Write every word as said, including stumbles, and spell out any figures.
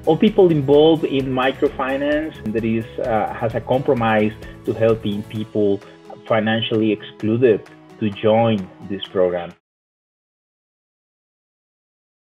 all people involved in microfinance that is uh, has a compromise to helping people financially excluded to join this program.